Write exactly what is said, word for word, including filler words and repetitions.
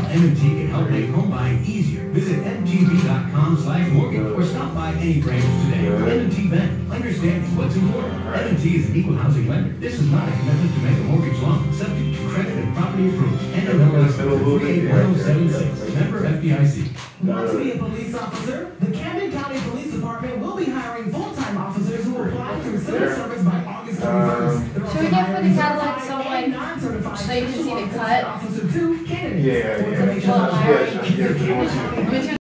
M and T can help make home buying easier. Visit M T B dot com slash mortgage or stop by any branch today. M and T Bank, understanding what's important. M and T is an equal housing lender. This is not a commitment to make a mortgage loan, subject to credit and property approval. N M L S three eight one zero seven six. Member F D I C. Want to be a police officer? The Camden County Police Department will be hiring full-time officers who apply through civil service by August thirty-first. Should we get for the Cadillac so like so you can see the cut? Officer two candidates. Yeah, yeah. Well, Yeah, yeah, yeah. Which